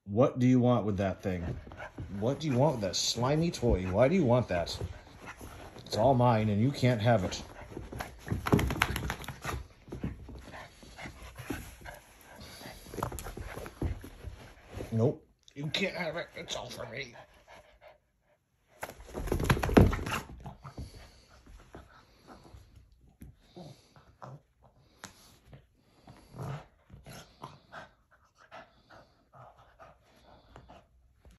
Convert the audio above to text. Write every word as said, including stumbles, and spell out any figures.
What do you want with that thing? What do you want with that slimy toy? Why do you want that? It's all mine and you can't have it. Nope. You can't have it. It's all for me.